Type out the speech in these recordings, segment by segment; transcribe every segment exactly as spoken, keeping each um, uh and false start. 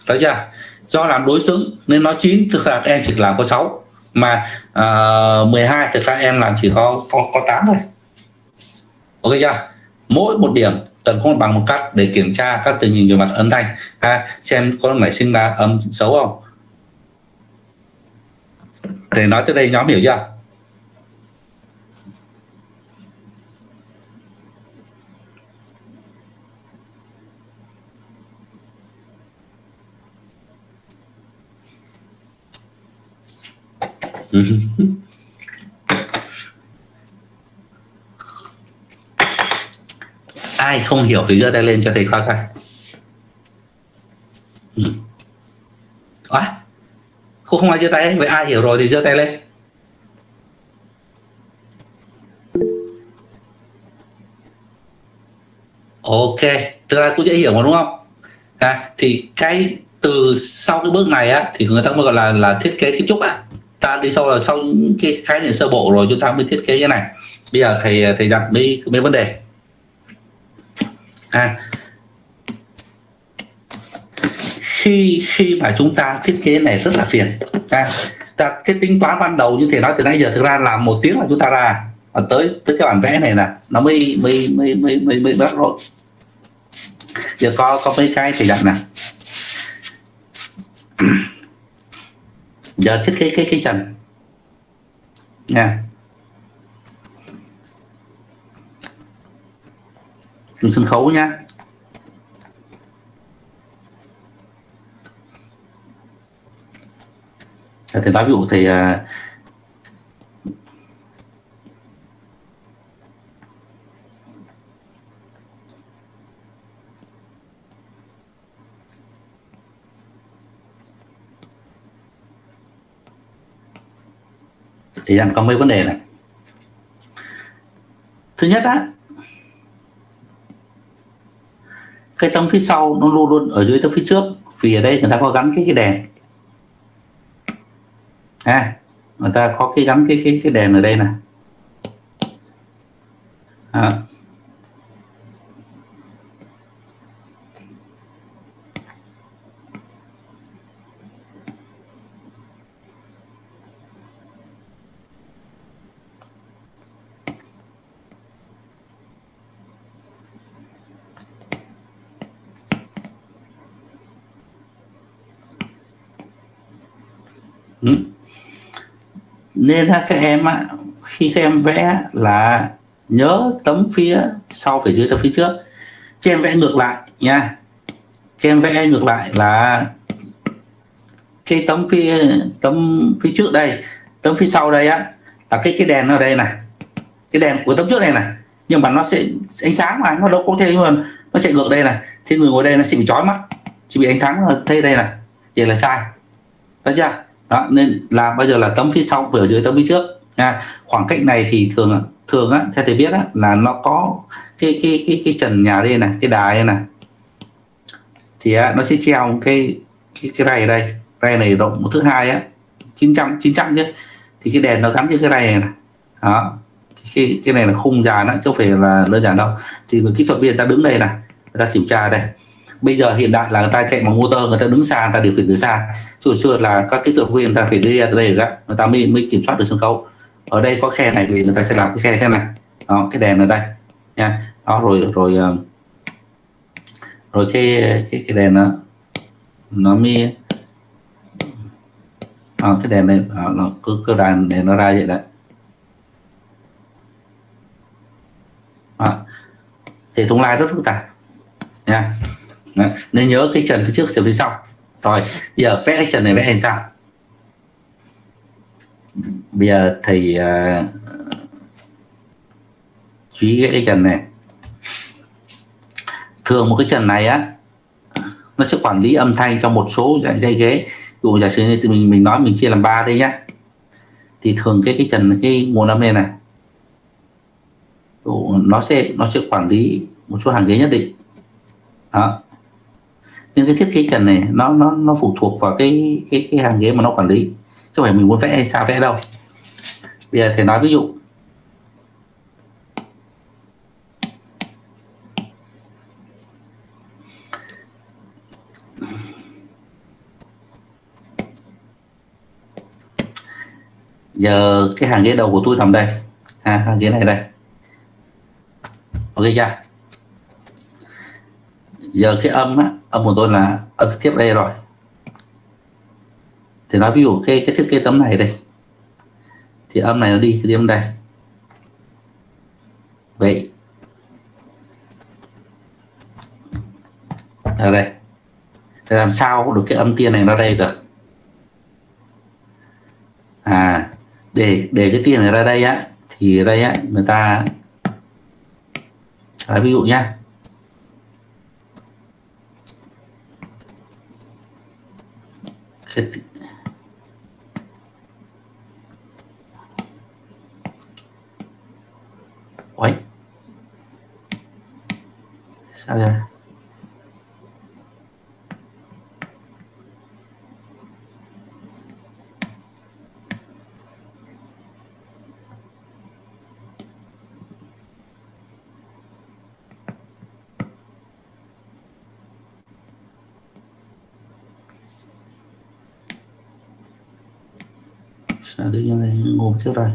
Đấy chưa? Do làm đối xứng nên nó chín, thực ra các em chỉ làm có sáu, mà uh, mười hai thực ra em làm chỉ có có, có tám thôi. Ok chưa? Mỗi một điểm cần có một bằng một cắt để kiểm tra các tình hình về mặt âm thanh, ha, xem có nảy sinh ra âm xấu không. Để nói tới đây nhóm hiểu chưa? Ai không hiểu thì giơ tay lên cho thầy Khoa coi. À, không không ai giơ tay, vậy ai hiểu rồi thì giơ tay lên. Ok, thực ra cũng dễ hiểu mà đúng không? À, thì cái từ sau cái bước này á thì người ta mới gọi là là thiết kế kiến trúc á. Ta đi sau là sau những cái khái niệm sơ bộ rồi chúng ta mới thiết kế cái này. Bây giờ thầy thầy dặn mấy mấy vấn đề. À, khi khi mà chúng ta thiết kế này rất là phiền. À, ta cái tính toán ban đầu như thầy nói từ nãy giờ thực ra là một tiếng là chúng ta ra, và tới tới cái bản vẽ này là nó mới mới mới mới mới mới bắt rồi. Giờ có có mấy cái thầy dặn này. Giờ thiết kế cái cái trần nha, dùng sân khấu nhá. Thì nói ví dụ thì uh, thì dặn có mấy vấn đề này. Thứ nhất á, cái tấm phía sau nó luôn luôn ở dưới tấm phía trước, vì ở đây người ta có gắn cái cái đèn, à, người ta có cái gắn cái cái cái đèn ở đây này. À. Ừ. Nên các em á, khi các em vẽ là nhớ tấm phía sau phải dưới tấm phía trước, chứ em vẽ ngược lại nha. Các em vẽ ngược lại là cái tấm phía tấm phía trước đây, tấm phía sau đây á là cái cái đèn ở đây này, cái đèn của tấm trước này này, nhưng mà nó sẽ ánh sáng mà nó đâu có thế, nhưng mà nó chạy ngược đây này, thì người ngồi đây nó sẽ bị chói mắt, chỉ bị ánh sáng thấy đây này, vậy là sai, được chưa? Đó, nên là bây giờ là tấm phía sau phải ở dưới tấm phía trước nha. Khoảng cách này thì thường thường á, theo thầy biết á, là nó có cái cái cái cái trần nhà đây này, cái đài đây này, thì á, nó sẽ treo cái cái cái ray ở đây, ray này rộng một thước hai á, chín trăm chín trăm chứ, thì cái đèn nó gắn trên cái ray này, này. Đó, cái cái này là khung dài nó chứ không phải là đơn giản đâu. Thì người kỹ thuật viên ta đứng đây này, người ta kiểm tra đây. Bây giờ hiện đại là người ta chạy bằng motor, người ta đứng xa, người ta điều khiển từ xa. Chứ hồi xưa là các kỹ thuật viên người ta phải đi ra đây rồi, người ta mới mới kiểm soát được sân khấu. Ở đây có khe này vì người ta sẽ làm cái khe thế này. Đó, cái đèn ở đây nha. Đó, rồi rồi rồi cái cái cái đèn nó nó mới à, cái đèn này nó cứ cơ đàn để nó ra vậy đấy. À, hệ thống light rất phức tạp nha. Đấy, nên nhớ cái trần phía trước trần phía sau. Rồi bây giờ vẽ cái trần này vẽ làm sao? Bây giờ thầy uh, chú ý vẽ cái trần này. Thường một cái trần này á, nó sẽ quản lý âm thanh trong một số dãy, dãy ghế. Ví dụ giả sử như mình mình nói mình chia làm ba đây nhá, thì thường cái cái trần cái nguồn âm này này, nó sẽ nó sẽ quản lý một số hàng ghế nhất định. Đó, nên cái thiết kế trần này nó nó nó phụ thuộc vào cái cái cái hàng ghế mà nó quản lý, chứ không phải mình muốn vẽ hay sao vẽ đâu. Bây giờ thầy nói ví dụ Giờ cái hàng ghế đầu của tôi nằm đây, à, hàng ghế này đây, ok chưa? Giờ cái âm á, âm của tôi là âm tiếp đây rồi, thì nói ví dụ cái cái thiết kế tấm này đây, thì âm này nó đi cái âm đây, vậy ở đây thì làm sao được cái âm tia này ra đây được? À, để để cái tia này ra đây á, thì đây á người ta à, ví dụ nhá, cái Ôi, sao ra? Sao tự nhiên này ngủ trước rồi?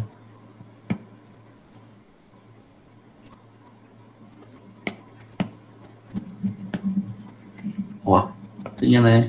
Ủa, tự nhiên này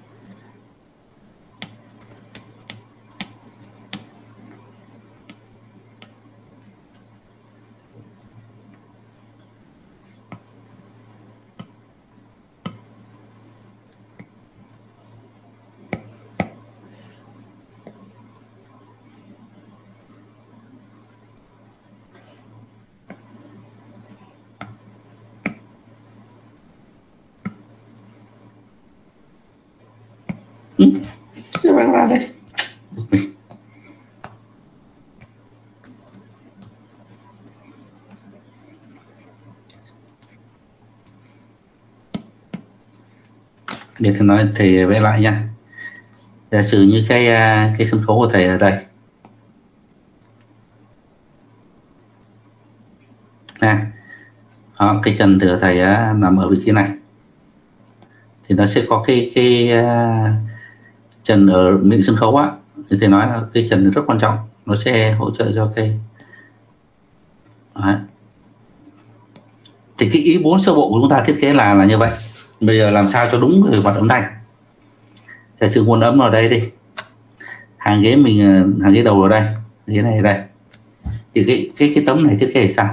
ừ, sao bạn ra đây? Để thầy nói thầy vẽ lại nha. Giả sử như cái cái sân khấu của thầy ở đây, à, đó, cái chân của thầy á, nằm ở vị trí này, thì nó sẽ có cái cái uh, trần ở miệng sân khấu á, thì thầy nói là cái trần rất quan trọng, nó sẽ hỗ trợ cho cái đấy. Thì cái ý bốn sơ bộ của chúng ta thiết kế là là như vậy. Bây giờ làm sao cho đúng về mặt âm thanh. Giả sử nguồn âm ở đây đi, hàng ghế mình, hàng ghế đầu ở đây, ghế này ở đây, thì cái cái cái tấm này thiết kế thì sao?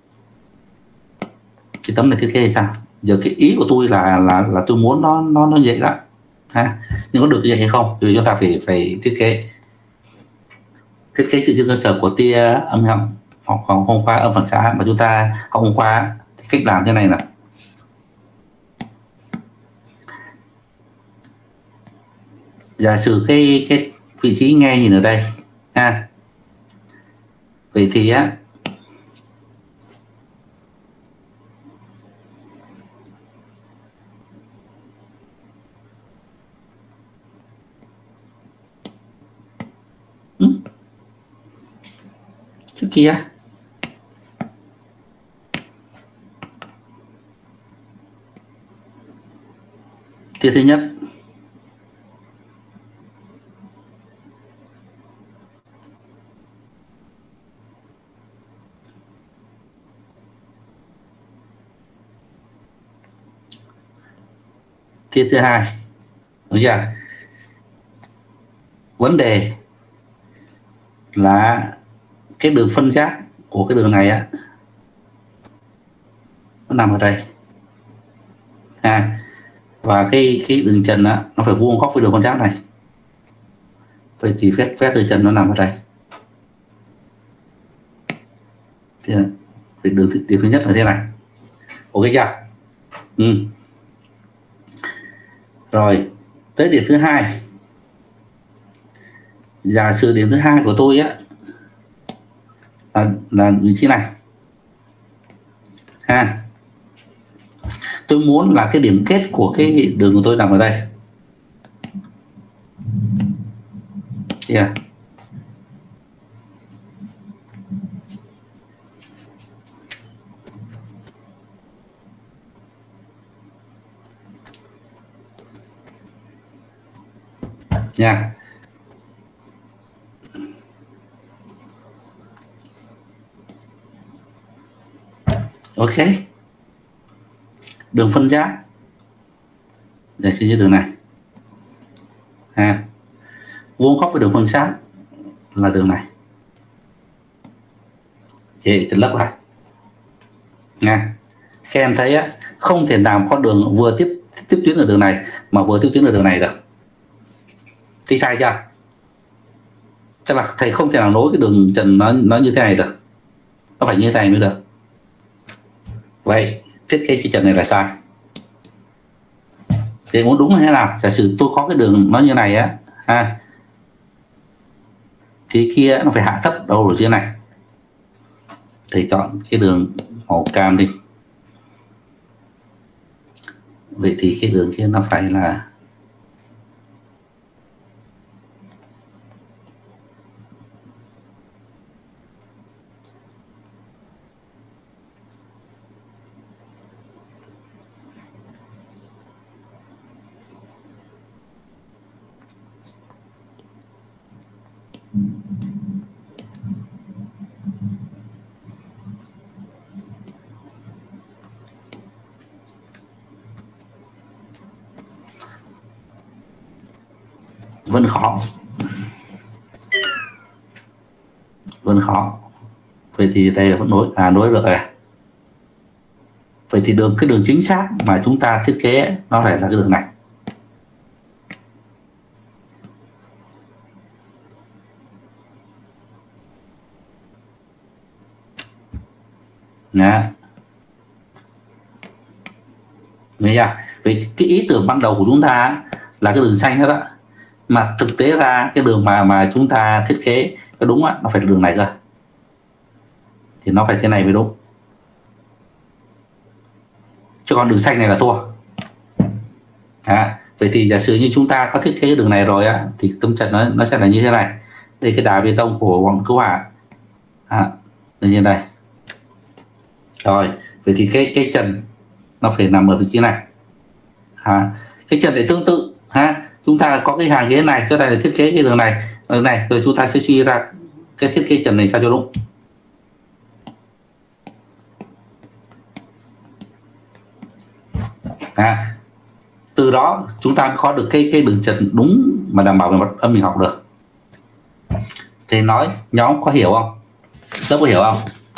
Cái tấm này thiết kế thì sao? Giờ cái ý của tôi là là là tôi muốn nó nó nó vậy đó, ha, nhưng có được như vậy hay không thì chúng ta phải phải thiết kế thiết kế dựa trên cơ sở của tia âm họng hoặc hôm qua âm phản xạ mà chúng ta học hôm qua. Thì cách làm thế này là giả sử cái cái vị trí nghe nhìn ở đây, ha, vậy thì á, ừ, trước kia tia thứ nhất, tia thứ hai, đúng chưa? Vấn đề là cái đường phân giác của cái đường này á, nó nằm ở đây, ha, và cái cái đường trần á, nó phải vuông góc với đường phân giác này, vậy thì phép phép từ trần nó nằm ở đây, thì đường điểm thứ nhất là thế này, ok chưa? Ừ. Rồi tới điểm thứ hai, giả sử điểm thứ hai của tôi á là là vị trí này, ha, tôi muốn là cái điểm kết của cái đường của tôi nằm ở đây, yeah. Nha. Ok, đường phân giác để sử dụng đường này à, vuông góc với đường phân giác là đường này, chị trật lấp lại nha. Các em thấy á, không thể nào có đường vừa tiếp tiếp tuyến ở đường này mà vừa tiếp tuyến ở đường này được, thì sai chưa? Chắc là thầy không thể nào nối cái đường trần nó nó như thế này được, nó phải như thế này mới được. Vậy thiết kế chữ trần này là sai. Thì muốn đúng là thế nào? Giả sử tôi có cái đường nó như này á ha, thì kia nó phải hạ thấp đâu ở dưới này. Thầy chọn cái đường màu cam đi. Vậy thì cái đường kia nó phải là vẫn khó, vẫn khó. Vậy thì đây là vẫn nối à nối được rồi. Vậy thì đường cái đường chính xác mà chúng ta thiết kế nó phải là cái đường này. Đó. Nghe chưa? Vậy cái ý tưởng ban đầu của chúng ta là cái đường xanh đó, đó. Mà thực tế ra cái đường mà mà chúng ta thiết kế cái đúng á, nó phải là đường này cơ. Thì nó phải thế này mới đúng. Chứ còn đường xanh này là thua. À, vậy thì giả sử như chúng ta có thiết kế đường này rồi á, thì tấm trận nó nó sẽ là như thế này. Đây cái đá bê tông của bọn cứu hỏa. À, như đây. Rồi, vậy thì cái cái trần nó phải nằm ở vị trí này. À, cái trần để tương tự ha, chúng ta có cái hàng ghế này, cho đây là thiết kế cái đường này, đường này rồi chúng ta sẽ suy ra cái thiết kế trần này sao cho đúng. À, từ đó chúng ta có được cái cái đường trần đúng mà đảm bảo về mặt âm mình học được. Thế nói nhóm có hiểu không? Lớp có hiểu không?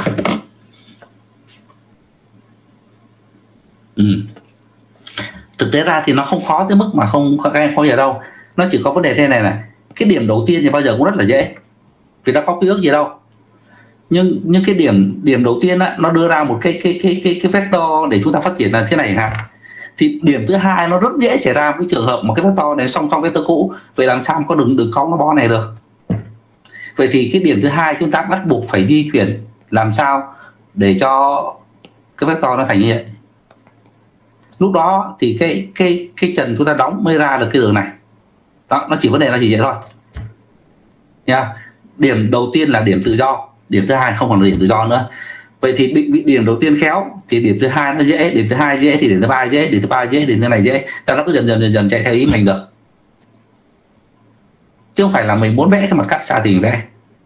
Ừ. Thực tế ra thì nó không khó tới mức mà không các em không hiểu đâu. Nó chỉ có vấn đề thế này này. Cái điểm đầu tiên thì bao giờ cũng rất là dễ, vì nó có quy ước gì đâu. Nhưng những cái điểm điểm đầu tiên á, nó đưa ra một cái cái cái cái cái vector để chúng ta phát triển là thế này ha. Thì điểm thứ hai nó rất dễ xảy ra cái trường hợp một cái vector này song song vector cũ. Vậy làm sao có đường đường cong nó bo này được? Vậy thì cái điểm thứ hai chúng ta bắt buộc phải di chuyển làm sao để cho cái vector nó thành như vậy. Lúc đó thì cái cái cái trần chúng ta đóng mới ra được cái đường này. Đó, nó chỉ vấn đề là chỉ vậy thôi nha. Điểm đầu tiên là điểm tự do, điểm thứ hai không còn là điểm tự do nữa. Vậy thì định vị điểm đầu tiên khéo thì điểm thứ hai nó dễ, điểm thứ hai dễ thì điểm thứ ba dễ, điểm thứ ba dễ, điểm thứ này dễ. Ta nó cứ dần dần dần dần chạy theo ý mình được, chứ không phải là mình muốn vẽ cái mặt cắt xa thì mình vẽ.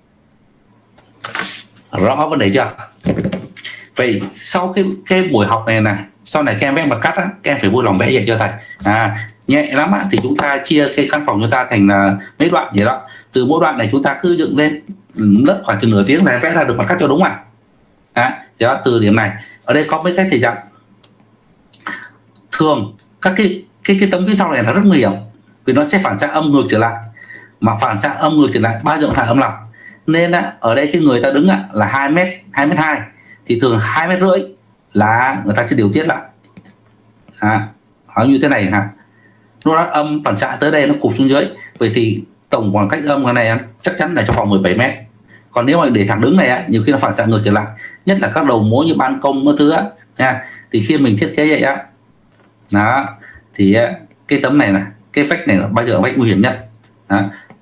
Rõ vấn đề chưa? Vậy sau cái cái buổi học này này, sau này các em vẽ mặt cắt á, các em phải vui lòng vẽ vậy cho thầy. À, nhẹ lắm á, thì chúng ta chia cái căn phòng chúng ta thành là mấy đoạn vậy đó. Từ mỗi đoạn này chúng ta cứ dựng lên lớp khoảng chừng nửa tiếng là vẽ ra được mặt cắt cho đúng à. À, đó, từ điểm này ở đây có mấy cách thầy dặn. Thường các cái cái cái tấm phía sau này là rất nguy hiểm, vì nó sẽ phản xạ âm ngược trở lại, mà phản xạ âm ngược trở lại bao giờ cũng là âm lòng. Nên á, ở đây cái người ta đứng á, là hai mét, hai mét hai, thì thường hai mét rưỡi là người ta sẽ điều tiết lại. À, như thế này hả? Lúc đó âm phản xạ tới đây nó cụp xuống dưới, vậy thì tổng khoảng cách âm cái này chắc chắn là trong vòng mười bảy mét. Còn nếu mà để thẳng đứng này á, nhiều khi nó phản xạ ngược trở lại, nhất là các đầu mối như ban công các thứ á nha. Thì khi mình thiết kế vậy á, đó, thì cái tấm này này, cái vách này là bao giờ vách nguy hiểm nhất. Đó.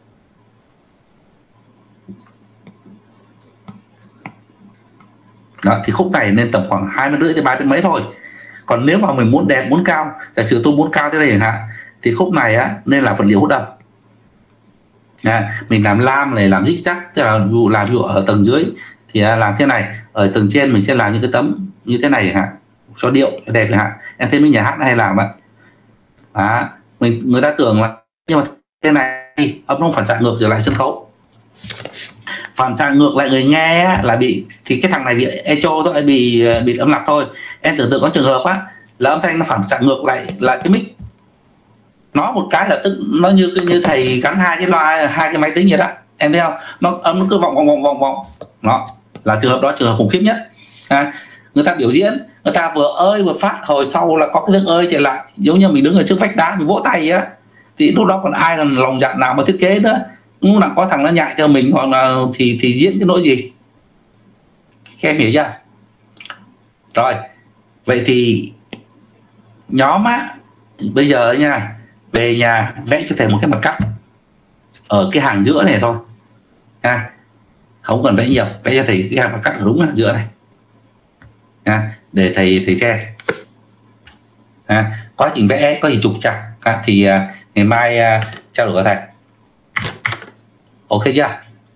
Đó, thì khúc này nên tầm khoảng hai mét rưỡi tới ba mét mấy thôi. Còn nếu mà mình muốn đẹp, muốn cao, giả sử tôi muốn cao thế này chẳng hạn, thì khúc này á nên là vật liệu hút âm. À, mình làm lam này, làm zigzag, tức là làm ví dụ ở tầng dưới thì làm thế này, ở tầng trên mình sẽ làm những cái tấm như thế này hả, cho điệu cho đẹp hả. Em thấy mấy nhà hát hay làm ạ. À, mình người ta tưởng là nhưng mà thế này âm nó phản xạ ngược trở lại sân khấu, phản xạ ngược lại người nghe là bị thì cái thằng này bị echo thôi, bị bị âm lạc thôi. Em tưởng tượng có trường hợp á là âm thanh nó phản xạ ngược lại lại cái mic, nó một cái là tức nó như như thầy gắn hai cái loa hai cái máy tính vậy đó, em thấy không, nó âm nó cứ vọng vọng vọng vọng vọng đó là trường hợp đó, trường hợp khủng khiếp nhất. À, người ta biểu diễn người ta vừa ơi vừa phát, hồi sau là có cái tiếng ơi trở lại, giống như mình đứng ở trước vách đá mình vỗ tay á, thì lúc đó còn ai là lòng dạ nào mà thiết kế nữa, lúc nào có thằng nó nhại cho mình hoặc là thì thì diễn cái nỗi gì. Các em hiểu chưa? Rồi vậy thì nhóm á bây giờ nha, về nhà vẽ cho thầy một cái mặt cắt ở cái hàng giữa này thôi ha, không cần vẽ nhiều, vẽ cho thầy cái hàng mặt cắt ở đúng là giữa này ha, để thầy thầy xem ha. Quá trình vẽ có gì trục trặc ha, thì uh, ngày mai uh, trao đổi với thầy, ok chưa?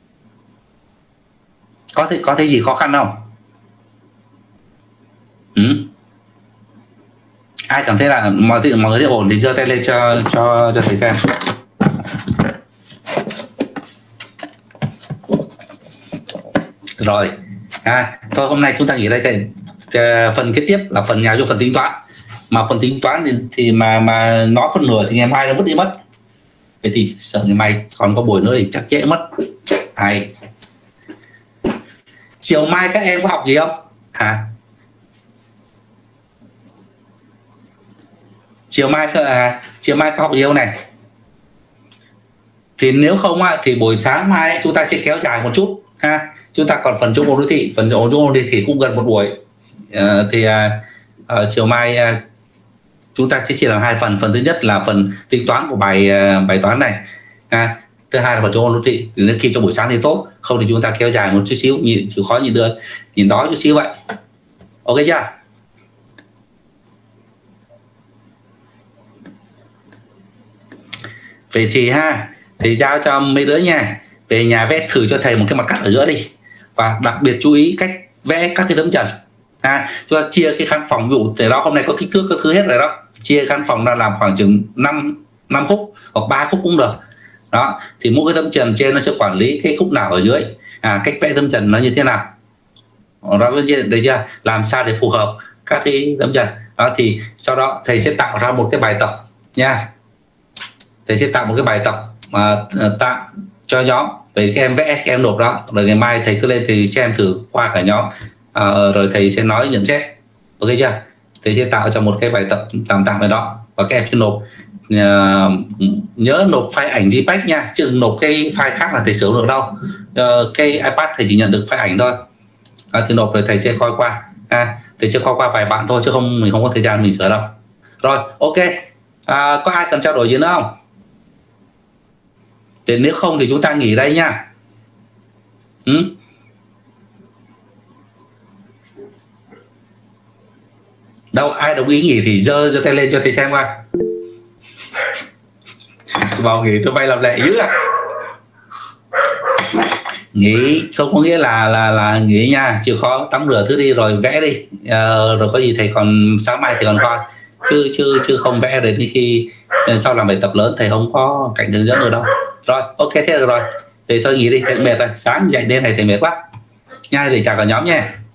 Có thấy có thấy gì khó khăn không? Ừ. Ai cảm thấy là mọi thứ mọi người thấy ổn thì giơ tay lên cho cho cho thầy xem. Rồi à, thôi hôm nay chúng ta nghỉ đây, thầy phần kế tiếp là phần nhà vô phần tính toán, mà phần tính toán thì, thì mà mà nói phần nửa thì ngày mai nó vứt đi mất, vậy thì sợ ngày mai còn có buổi nữa thì chắc trễ mất. Hay chiều mai các em có học gì không hả? Chiều mai à, chiều mai có học gì không này? Thì nếu không á, thì buổi sáng mai chúng ta sẽ kéo dài một chút ha. Chúng ta còn phần trung ôn đô thị, phần trung ôn đô thị cũng gần một buổi. À, thì à, à, chiều mai à, chúng ta sẽ chia làm hai phần. Phần thứ nhất là phần tính toán của bài à, bài toán này. À, thứ hai là phần trung ôn đô thị. Nếu khi cho buổi sáng thì tốt, không thì chúng ta kéo dài một chút xíu, nhìn chịu khó nhìn được, nhìn đói chút xíu vậy. Ok chưa? Vậy thì ha, thì giao cho mấy đứa nha, về nhà vẽ thử cho thầy một cái mặt cắt ở giữa đi, và đặc biệt chú ý cách vẽ các cái tấm trần ha. Chúng ta chia cái căn phòng, ví dụ từ đó hôm nay có kích thước các thứ hết rồi đó, chia căn phòng ra làm khoảng chừng năm năm khúc hoặc ba khúc cũng được đó, thì mỗi cái tấm trần trên nó sẽ quản lý cái khúc nào ở dưới, à, cách vẽ tấm trần nó như thế nào đó, đấy chưa, làm sao để phù hợp các cái tấm trần đó. Thì sau đó thầy sẽ tạo ra một cái bài tập nha, thầy sẽ tạo một cái bài tập mà uh, tạo cho nhóm về các em vẽ, các em nộp đó, rồi ngày mai thầy cứ lên thì xem thử qua cả nhóm, uh, rồi thầy sẽ nói nhận xét, ok chưa? Thầy sẽ tạo cho một cái bài tập tạm tạm ở đó và các em sẽ nộp, uh, nhớ nộp file ảnh gi pếch nha, chứ nộp cái file khác là thầy sửa được đâu. Uh, cái iPad thầy chỉ nhận được file ảnh thôi, uh, thì nộp rồi thầy sẽ coi qua, à, thầy sẽ coi qua vài bạn thôi chứ không mình không có thời gian mình sửa đâu. Rồi ok, uh, có ai cần trao đổi gì nữa không? Thì nếu không thì chúng ta nghỉ đây nha. Ừ? Đâu ai đồng ý nghỉ thì giơ giơ tay lên cho thầy xem qua. Vào nghỉ tôi vay làm lệ dữ à. Nghỉ không có nghĩa là là là nghỉ nha, chịu khó tắm rửa thứ đi rồi vẽ đi, à, rồi có gì thầy còn sáng mai thì còn coi, chứ chứ chứ không vẽ đến khi sau làm bài tập lớn thầy không có cảnh hướng dẫn được đâu. Rồi ok thế được rồi, thì thôi nghỉ đi, thầy mệt rồi, sáng dậy đến này thầy mệt quá nha, để chào cả nhóm nha.